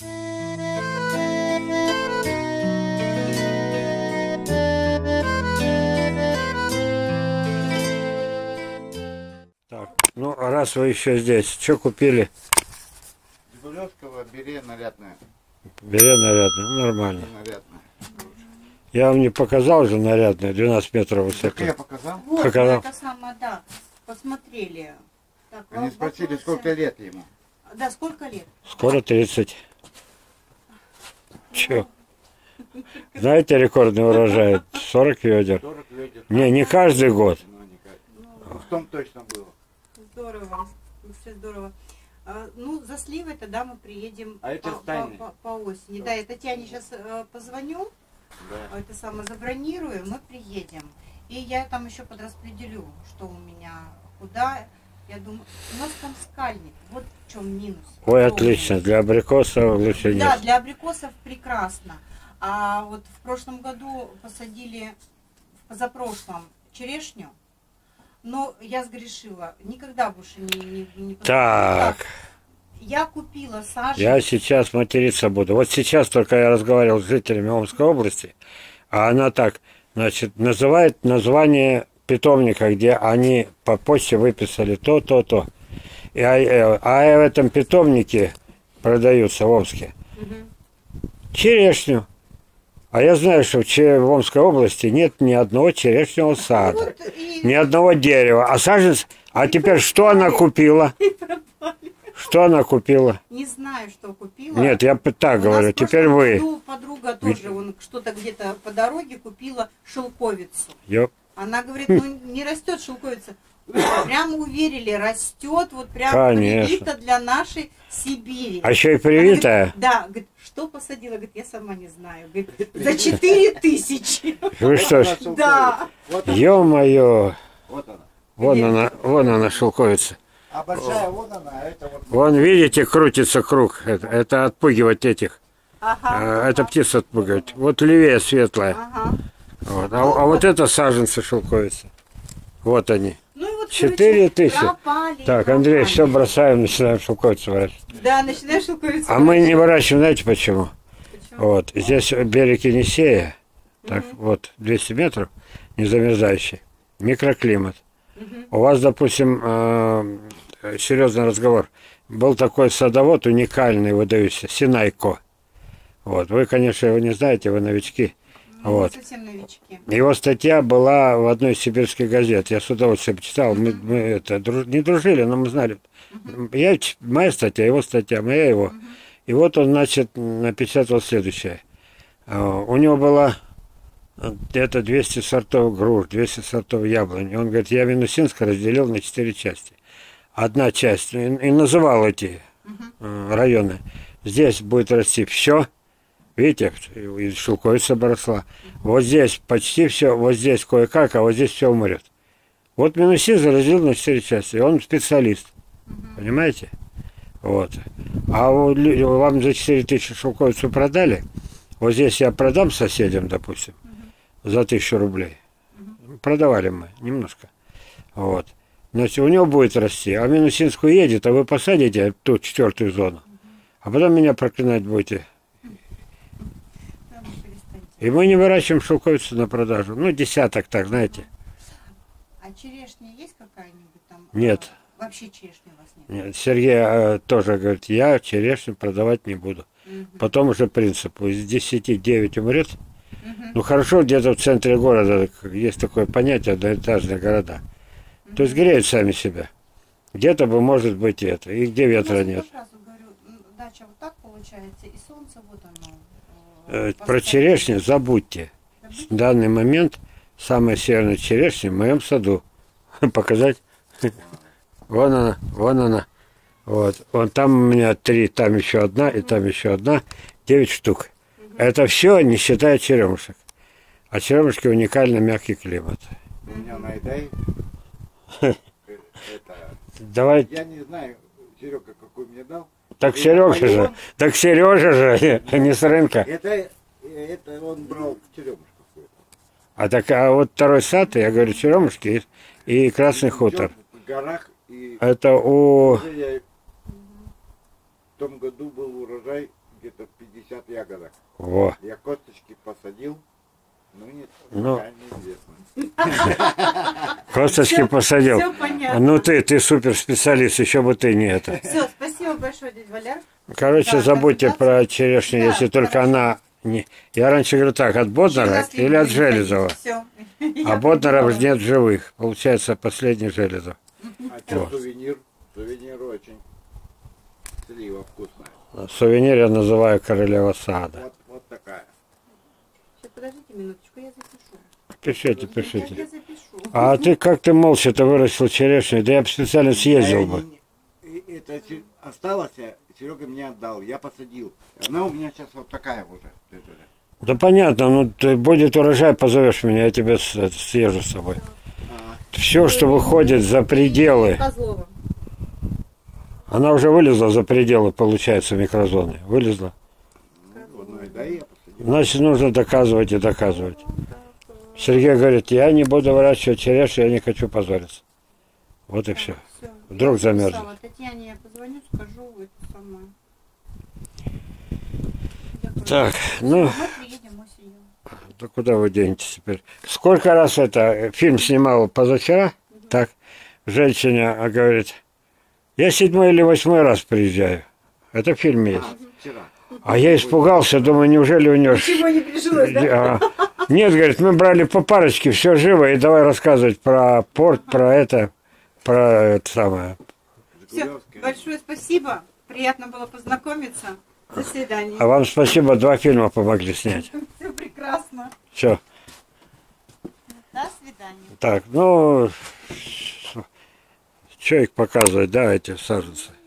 Так, ну раз вы еще здесь, что купили? Жигулевского бере нарядная. Бере нарядную, нормально. Нарядная. Я вам не показал же нарядную, 12 метров высоко. Я показал. Вот, Показал. это самое, да. Посмотрели. Так, Они спросили, сколько лет ему. Да, сколько лет? Скоро 30. Че? Знаете, рекордный урожай? 40 ведер. 40 ведер. Не каждый год. Ну, в том точно было. Здорово. Вообще здорово. Ну, за сливой тогда мы приедем А это тайны. по осени. Да, я Татьяне сейчас позвоню. Да. Это самое забронирую, мы приедем. И я там еще подраспределю, что у меня, куда. Я думаю, у нас там скальник. Вот в чем минус. Ой, отлично. Для абрикосов лучше Да, нет. для абрикосов прекрасно. А вот в прошлом году посадили, в позапрошлом, черешню. Но я сгрешила. Никогда больше не Так. Я купила сажу. Я сейчас материться буду. Вот сейчас только я разговаривал с жителями Омской области, а она так, значит, называет название питомника, где они по почте выписали то. А в этом питомнике продаются в Омске черешню. А я знаю, что в Омской области нет ни одного черешнего сада, ни одного дерева. А саженец... А теперь что она купила? Что она купила? Не знаю, что купила. Нет, я так говорю, теперь вы. Подруга тоже что-то где-то по дороге купила шелковицу. Ёп. Она говорит, ну не растет шелковица. Прям уверили, растет, вот прям Конечно. привита для нашей Сибири. А еще и привитая? Говорит, да, говорит, что посадила? Говорит, я сама не знаю. Говорит, за 4000. Вы что ж? Да. Ё-моё. Вот она. Вон она шелковица. А большая вот она, а это вот. Вон, видите, крутится круг. Это отпугивать этих. Ага. Это птица отпугивать. Вот левее светлая. Ага. Вот. А вот это саженцы шелковицы. Вот они. Ну и вот, 4000. пропали, Так, Андрей, все бросаем, начинаем шелковицу выращивать. Да, начинаешь шелковицу. А мы не выращиваем, знаете почему? Почему? Вот, здесь берег Енисея, так, вот, 200 метров, не замерзающий, микроклимат. У вас, допустим, серьезный разговор, был такой садовод уникальный, выдающийся, Синайко. Вот, вы, конечно, его не знаете, вы новички. Вот. Совсем новички. Его статья была в одной из сибирских газет. Я с удовольствием почитал. Мы это, не дружили, но мы знали. Моя статья, его статья, моя его. И вот он, значит, напечатал следующее. У него было где-то 200 сортов груш, 200 сортов яблонь. Он говорит, я Минусинск разделил на 4 части. Одна часть, и называл эти районы. Здесь будет расти все. Видите, и шелковица обросла. Вот здесь почти все, вот здесь кое-как, а вот здесь все умрет. Вот Минусинск разделил на 4 части. Он специалист. Понимаете? Вот. А вам за 4000 шелковицу продали. Вот здесь я продам соседям, допустим, за 1000 рублей. Продавали мы немножко. Вот. Значит, у него будет расти. А Минусинск уедет, а вы посадите ту 4-ю зону. А потом меня проклинать будете. И мы не выращиваем шелковицу на продажу. Ну, десяток так, знаете. А черешня есть какая-нибудь там? Нет. Вообще черешни у вас нет? Нет. Сергей тоже говорит, я черешню продавать не буду. Потом уже принцип, из 10 9 умрет. Ну, хорошо, где-то в центре города есть такое понятие, одноэтажные города. То есть греют сами себя. Где-то бы может быть это, и где ветра нет. Как раз вот говорю, дача вот так получается, и солнце вот оно. Про черешню забудьте. В данный момент самая северная черешня в моем саду. Показать? Вон она, вон она. Вот. Вон там у меня 3, там еще одна, и там еще одна. 9 штук. Это все не считая черемушек. А черемушки уникально мягкий климат. У меня на Айдай. Давай. Я не знаю, Серега какой мне дал. Так Сережа же. Так Сережа же, а не с рынка. Это он брал черемушку. А вот второй сад, я говорю, черемушки и Красный хутор. В горах и Это у... в том году был урожай где-то ягодок. Во. Я косточки посадил, но нет, Ну. пока неизвестно. Косточки посадил. Все понятно. Ну ты суперспециалист, еще бы ты не это. Все, спасибо большое, дядя Валяр. Короче, Да, забудьте консультацию. про черешню, Да, если только хорошо. она не... Я раньше говорю так, от Боднера или от Железова. Все. А Боднера нет в живых. Получается, последний Железов. А что сувенир? Сувенир очень. Слива вкусная. Сувенир я называю королева сада. Вот такая. Сейчас, подождите минуточку, я запишу. Пишите, Я пишите. запишу. А ты как ты молча-то вырастил черешню? Да я бы специально съездил бы. Это осталось, Серега мне отдал, я посадил. Она у меня сейчас вот такая уже. Да понятно, ну будет урожай, позовешь меня, я тебя съезжу с собой. Все, что выходит за пределы, Козлова. она уже вылезла за пределы, получается, микрозоны. Вылезла. Да, я посадил. Значит, нужно доказывать и доказывать. Сергей говорит, я не буду выращивать черешню, я не хочу позориться. Вот и все. Всё. Вдруг Я замерзнет. записала. Татьяне я позвоню, скажу это самое. Дякую. Так, ну, Мы приедем осенью. да куда вы денетесь теперь? Сколько раз это фильм снимал позавчера? Так, женщина говорит, я 7-й или 8-й раз приезжаю. Это в фильме есть. Вчера. А я испугался, думаю, неужели у нее... Ничего не прижилось, да? Нет, говорит, мы брали по парочке, все живо, и давай рассказывать про порт, про это самое. Все, Жигулевская. большое спасибо. Приятно было познакомиться. До свидания. А вам спасибо, 2 фильма помогли снять. Все прекрасно. Все. До свидания. Так, ну, что их показывать, да, эти саженцы.